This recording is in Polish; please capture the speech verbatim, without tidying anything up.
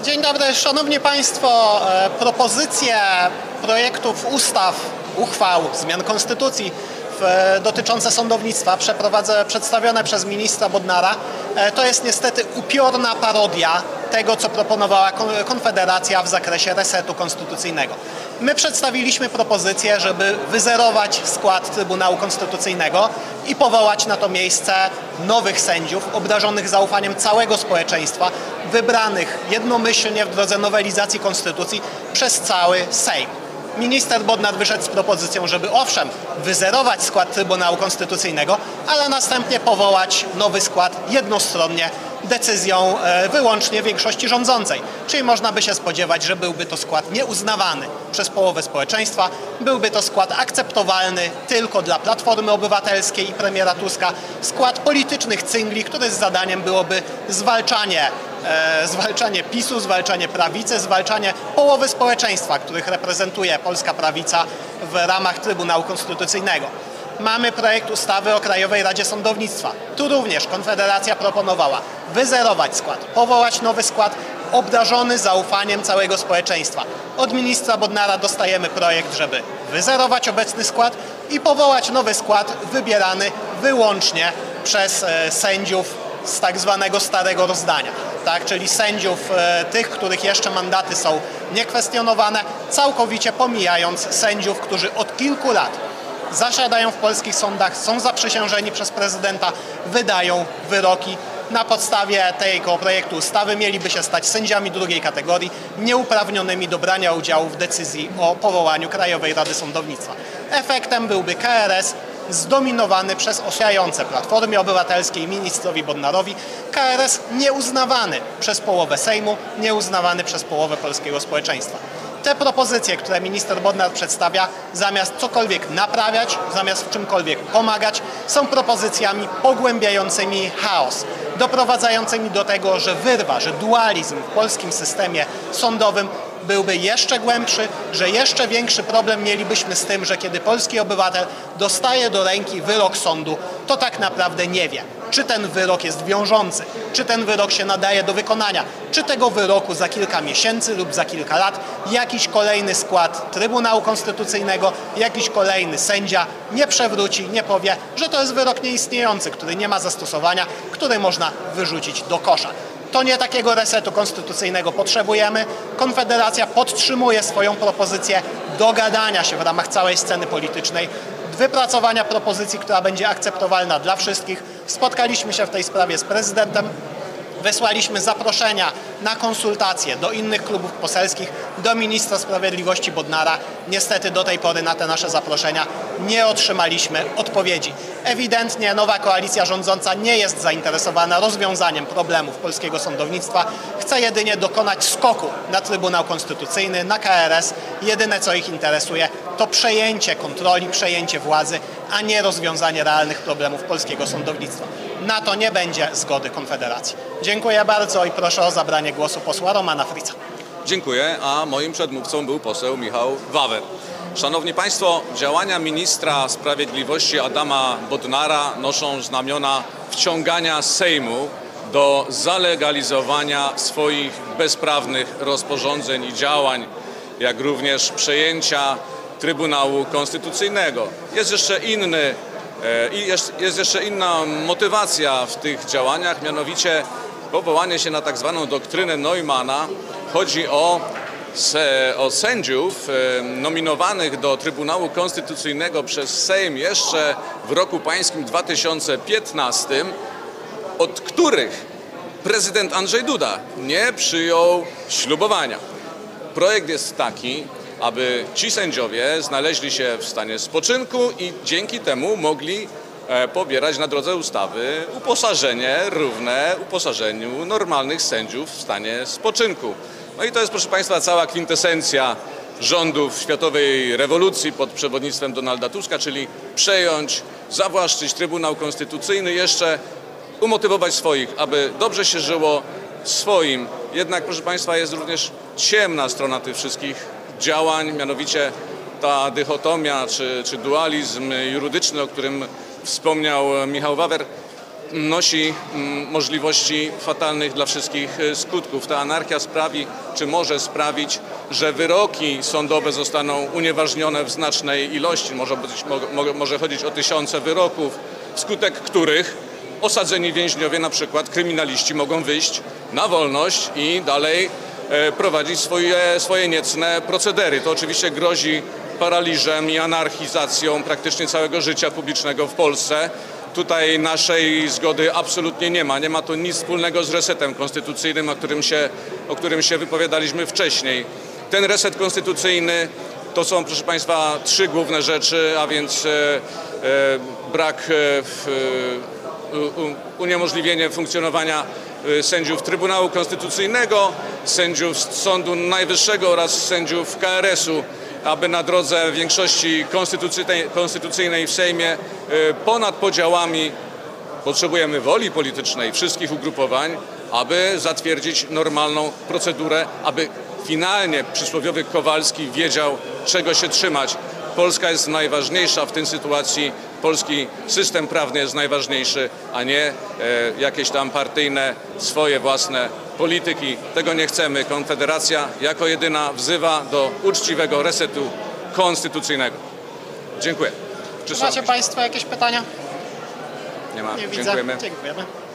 Dzień dobry, Szanowni Państwo. Propozycje projektów ustaw, uchwał, zmian konstytucji dotyczące sądownictwa przedstawione przez ministra Bodnara to jest niestety upiorna parodia tego, co proponowała Konfederacja w zakresie resetu konstytucyjnego. My przedstawiliśmy propozycję, żeby wyzerować skład Trybunału Konstytucyjnego i powołać na to miejsce nowych sędziów obdarzonych zaufaniem całego społeczeństwa, wybranych jednomyślnie w drodze nowelizacji konstytucji przez cały Sejm. Minister Bodnar wyszedł z propozycją, żeby owszem, wyzerować skład Trybunału Konstytucyjnego, ale następnie powołać nowy skład jednostronnie decyzją wyłącznie większości rządzącej. Czyli można by się spodziewać, że byłby to skład nieuznawany przez połowę społeczeństwa, byłby to skład akceptowalny tylko dla Platformy Obywatelskiej i premiera Tuska, skład politycznych cyngli, który z zadaniem byłoby zwalczanie E, zwalczanie PiSu, zwalczanie prawicy, zwalczanie połowy społeczeństwa, których reprezentuje polska prawica w ramach Trybunału Konstytucyjnego. Mamy projekt ustawy o Krajowej Radzie Sądownictwa. Tu również Konfederacja proponowała wyzerować skład, powołać nowy skład obdarzony zaufaniem całego społeczeństwa. Od ministra Bodnara dostajemy projekt, żeby wyzerować obecny skład i powołać nowy skład wybierany wyłącznie przez e, sędziów z tak zwanego starego rozdania, tak? Czyli sędziów e, tych, których jeszcze mandaty są niekwestionowane, całkowicie pomijając sędziów, którzy od kilku lat zasiadają w polskich sądach, są zaprzysiężeni przez prezydenta, wydają wyroki. Na podstawie tego projektu ustawy mieliby się stać sędziami drugiej kategorii, nieuprawnionymi do brania udziału w decyzji o powołaniu Krajowej Rady Sądownictwa. Efektem byłby K R S zdominowany przez osłaniające Platformie Obywatelskiej ministrowi Bodnarowi, K R S nieuznawany przez połowę Sejmu, nieuznawany przez połowę polskiego społeczeństwa. Te propozycje, które minister Bodnar przedstawia, zamiast cokolwiek naprawiać, zamiast w czymkolwiek pomagać, są propozycjami pogłębiającymi chaos, doprowadzającymi do tego, że wyrwa, że dualizm w polskim systemie sądowym byłby jeszcze głębszy, że jeszcze większy problem mielibyśmy z tym, że kiedy polski obywatel dostaje do ręki wyrok sądu, to tak naprawdę nie wie, czy ten wyrok jest wiążący, czy ten wyrok się nadaje do wykonania, czy tego wyroku za kilka miesięcy lub za kilka lat jakiś kolejny skład Trybunału Konstytucyjnego, jakiś kolejny sędzia nie przewróci, nie powie, że to jest wyrok nieistniejący, który nie ma zastosowania, który można wyrzucić do kosza. To nie takiego resetu konstytucyjnego potrzebujemy. Konfederacja podtrzymuje swoją propozycję dogadania się w ramach całej sceny politycznej, wypracowania propozycji, która będzie akceptowalna dla wszystkich. Spotkaliśmy się w tej sprawie z prezydentem. Wysłaliśmy zaproszenia na konsultacje do innych klubów poselskich, do ministra sprawiedliwości Bodnara. Niestety do tej pory na te nasze zaproszenia nie otrzymaliśmy odpowiedzi. Ewidentnie nowa koalicja rządząca nie jest zainteresowana rozwiązaniem problemów polskiego sądownictwa. Chce jedynie dokonać skoku na Trybunał Konstytucyjny, na K R S. Jedyne, co ich interesuje, to przejęcie kontroli, przejęcie władzy, a nie rozwiązanie realnych problemów polskiego sądownictwa. Na to nie będzie zgody Konfederacji. Dziękuję bardzo i proszę o zabranie głosu posła Romana Fritza. Dziękuję, a moim przedmówcą był poseł Michał Wawer. Szanowni Państwo, działania ministra sprawiedliwości Adama Bodnara noszą znamiona wciągania Sejmu do zalegalizowania swoich bezprawnych rozporządzeń i działań, jak również przejęcia Trybunału Konstytucyjnego. Jest jeszcze inny I jest, jest jeszcze inna motywacja w tych działaniach, mianowicie powołanie się na tak zwaną doktrynę Neumana. Chodzi o, o sędziów nominowanych do Trybunału Konstytucyjnego przez Sejm jeszcze w roku pańskim dwa tysiące piętnastym, od których prezydent Andrzej Duda nie przyjął ślubowania. Projekt jest taki, aby ci sędziowie znaleźli się w stanie spoczynku i dzięki temu mogli pobierać na drodze ustawy uposażenie równe uposażeniu normalnych sędziów w stanie spoczynku. No i to jest, proszę Państwa, cała kwintesencja rządów światowej rewolucji pod przewodnictwem Donalda Tuska, czyli przejąć, zawłaszczyć Trybunał Konstytucyjny, jeszcze umotywować swoich, aby dobrze się żyło swoim. Jednak, proszę Państwa, jest również ciemna strona tych wszystkich działań, mianowicie ta dychotomia czy, czy dualizm jurydyczny, o którym wspomniał Michał Wawer, nosi mm, możliwości fatalnych dla wszystkich y, skutków. Ta anarchia sprawi, czy może sprawić, że wyroki sądowe zostaną unieważnione w znacznej ilości. Może, być, mo, może chodzić o tysiące wyroków, wskutek których osadzeni więźniowie, na przykład kryminaliści, mogą wyjść na wolność i dalej e, prowadzić swoje, swoje niecne procedery. To oczywiście grozi paraliżem i anarchizacją praktycznie całego życia publicznego w Polsce. Tutaj naszej zgody absolutnie nie ma. Nie ma to nic wspólnego z resetem konstytucyjnym, o którym się, o którym się wypowiadaliśmy wcześniej. Ten reset konstytucyjny to są, proszę Państwa, trzy główne rzeczy, a więc e, e, brak e, w, e, uniemożliwienie funkcjonowania sędziów Trybunału Konstytucyjnego, sędziów Sądu Najwyższego oraz sędziów K R S u, aby na drodze większości konstytucyjnej, konstytucyjnej w Sejmie ponad podziałami potrzebujemy woli politycznej wszystkich ugrupowań, aby zatwierdzić normalną procedurę, aby finalnie przysłowiowy Kowalski wiedział, czego się trzymać. Polska jest najważniejsza w tej sytuacji, polski system prawny jest najważniejszy, a nie e, jakieś tam partyjne, swoje własne polityki. Tego nie chcemy. Konfederacja jako jedyna wzywa do uczciwego resetu konstytucyjnego. Dziękuję. Czy są Macie jakieś? Państwo jakieś pytania? Nie ma. Nie widzę. Dziękujemy. Dziękujemy.